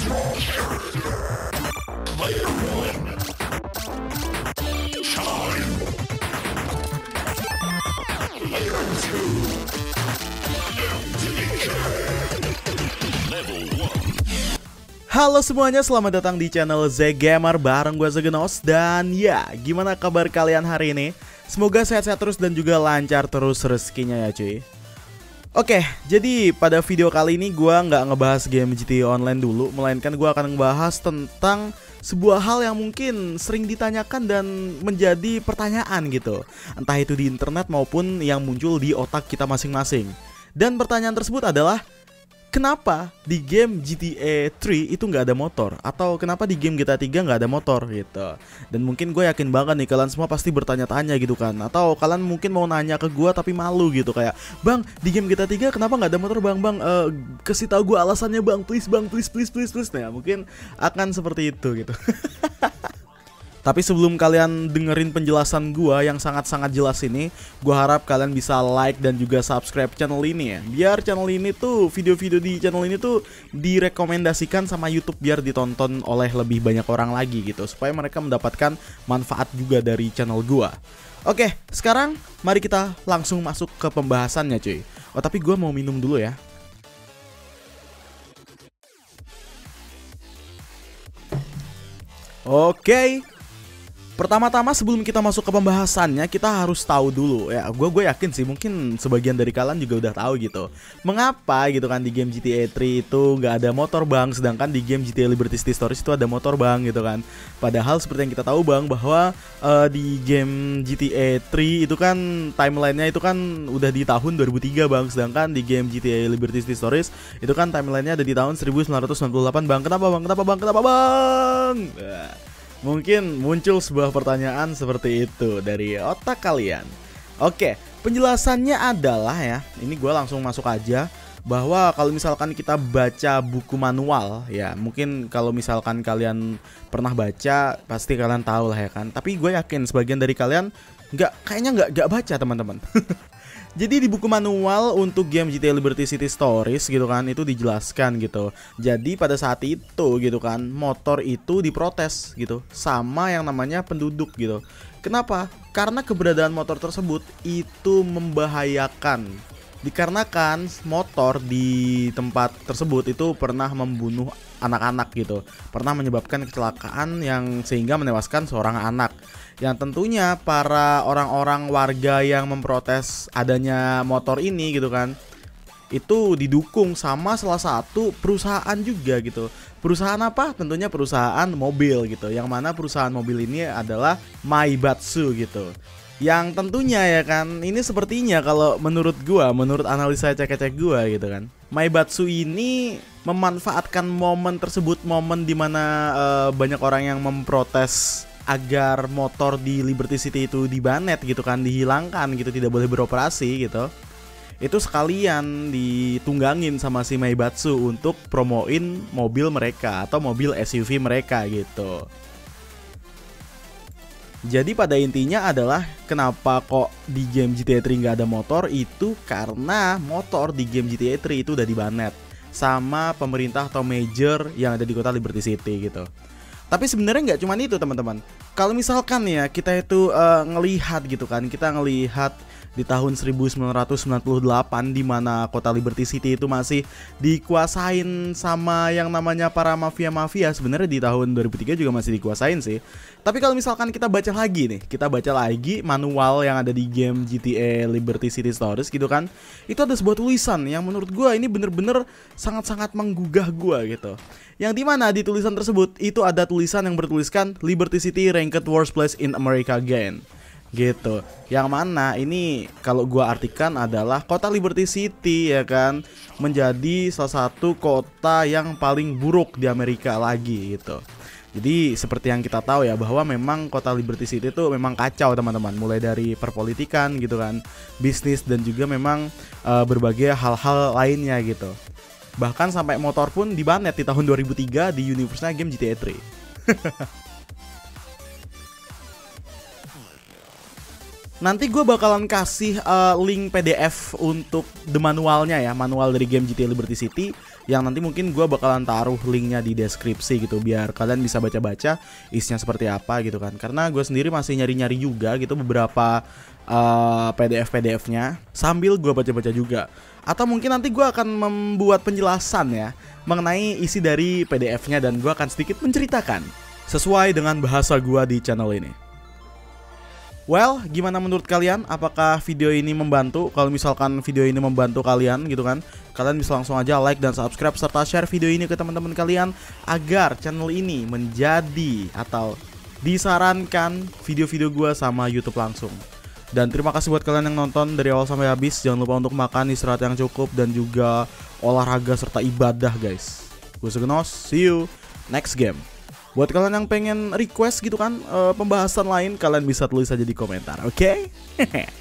Halo semuanya, selamat datang di channel ZGamer bareng gue Zegenos. Dan ya, gimana kabar kalian hari ini? Semoga sehat-sehat terus dan juga lancar terus rezekinya ya cuy. Oke, jadi pada video kali ini gue nggak ngebahas game GTA Online dulu, melainkan gue akan ngebahas tentang sebuah hal yang mungkin sering ditanyakan dan menjadi pertanyaan gitu, entah itu di internet maupun yang muncul di otak kita masing-masing. Dan pertanyaan tersebut adalah, kenapa di game GTA 3 itu nggak ada motor? Atau kenapa di game GTA 3 nggak ada motor gitu? Dan mungkin gue yakin banget nih kalian semua pasti bertanya-tanya gitu kan. Atau kalian mungkin mau nanya ke gue tapi malu gitu, kayak, "Bang, di game GTA 3 kenapa nggak ada motor bang? Kasih tahu gue alasannya bang, please bang, please." Nah mungkin akan seperti itu gitu. Tapi sebelum kalian dengerin penjelasan gua yang sangat-sangat jelas ini, gua harap kalian bisa like dan juga subscribe channel ini ya. Biar channel ini tuh, video-video di channel ini tuh direkomendasikan sama YouTube biar ditonton oleh lebih banyak orang lagi gitu, supaya mereka mendapatkan manfaat juga dari channel gua. Oke, sekarang mari kita langsung masuk ke pembahasannya cuy. Oh tapi gua mau minum dulu ya. Oke. Pertama-tama sebelum kita masuk ke pembahasannya, kita harus tahu dulu ya. Gue yakin sih mungkin sebagian dari kalian juga udah tahu gitu, mengapa gitu kan di game GTA 3 itu nggak ada motor bang, sedangkan di game GTA Liberty City Stories itu ada motor bang gitu kan. Padahal seperti yang kita tahu bang, bahwa di game GTA 3 itu kan timelinenya itu kan udah di tahun 2003 bang, sedangkan di game GTA Liberty City Stories itu kan timelinenya ada di tahun 1998 bang. Kenapa bang? Kenapa bang? Mungkin muncul sebuah pertanyaan seperti itu dari otak kalian. Oke, penjelasannya adalah ya, ini gue langsung masuk aja, bahwa kalau misalkan kita baca buku manual ya, mungkin kalau misalkan kalian pernah baca pasti kalian tahu lah ya kan. Tapi gue yakin sebagian dari kalian kayaknya nggak baca teman-teman. Jadi di buku manual untuk game GTA Liberty City Stories gitu kan, itu dijelaskan gitu. Jadi pada saat itu gitu kan, motor itu diprotes gitu sama yang namanya penduduk gitu. Kenapa? Karena keberadaan motor tersebut itu membahayakan. Dikarenakan motor di tempat tersebut itu pernah membunuh anak-anak gitu, pernah menyebabkan kecelakaan yang sehingga menewaskan seorang anak. Yang tentunya para orang-orang warga yang memprotes adanya motor ini gitu kan, itu didukung sama salah satu perusahaan juga gitu. Perusahaan apa? Tentunya perusahaan mobil gitu, yang mana perusahaan mobil ini adalah Maibatsu gitu. Yang tentunya ya kan, ini sepertinya kalau menurut analisa cek-cek gua gitu kan, Maibatsu ini memanfaatkan momen tersebut, momen dimana banyak orang yang memprotes agar motor di Liberty City itu dibanet gitu kan, dihilangkan gitu, tidak boleh beroperasi gitu. Itu sekalian ditunggangin sama si Maibatsu untuk promoin mobil mereka atau mobil SUV mereka gitu. Jadi pada intinya adalah kenapa kok di game GTA 3 nggak ada motor, itu karena motor di game GTA 3 itu udah dibanet sama pemerintah atau major yang ada di kota Liberty City gitu. Tapi sebenarnya nggak cuma itu teman-teman. Kalau misalkan ya kita itu ngelihat gitu kan, kita ngelihat di tahun 1998 di mana kota Liberty City itu masih dikuasain sama yang namanya para mafia-mafia. Sebenarnya di tahun 2003 juga masih dikuasain sih. Tapi kalau misalkan kita baca lagi manual yang ada di game GTA Liberty City Stories gitu kan, itu ada sebuah tulisan yang menurut gue ini bener-bener sangat-sangat menggugah gue gitu. Yang dimana di tulisan tersebut itu ada tulisan yang bertuliskan Liberty City ranked worst place in America again gitu. Yang mana ini kalau gua artikan adalah kota Liberty City ya kan, menjadi salah satu kota yang paling buruk di Amerika lagi gitu. Jadi seperti yang kita tahu ya, bahwa memang kota Liberty City itu memang kacau teman-teman, mulai dari perpolitikan gitu kan, bisnis, dan juga memang berbagai hal-hal lainnya gitu. Bahkan sampai motor pun dibanet di tahun 2003 di universe-nya game GTA 3. Nanti gue bakalan kasih link PDF untuk the manualnya ya, manual dari game GTA Liberty City, yang nanti mungkin gue bakalan taruh linknya di deskripsi gitu, biar kalian bisa baca-baca isinya seperti apa gitu kan. Karena gue sendiri masih nyari-nyari juga gitu beberapa PDF-nya sambil gue baca-baca juga. Atau mungkin nanti gue akan membuat penjelasan ya mengenai isi dari PDF-nya, dan gue akan sedikit menceritakan sesuai dengan bahasa gue di channel ini. Well, gimana menurut kalian? Apakah video ini membantu? Kalau misalkan video ini membantu kalian gitu kan, kalian bisa langsung aja like dan subscribe serta share video ini ke teman-teman kalian agar channel ini menjadi atau disarankan video-video gue sama YouTube langsung. Dan terima kasih buat kalian yang nonton dari awal sampai habis. Jangan lupa untuk makan, istirahat yang cukup, dan juga olahraga serta ibadah guys. Gue Sugenos, see you next game. Buat kalian yang pengen request gitu kan pembahasan lain, kalian bisa tulis aja di komentar, oke?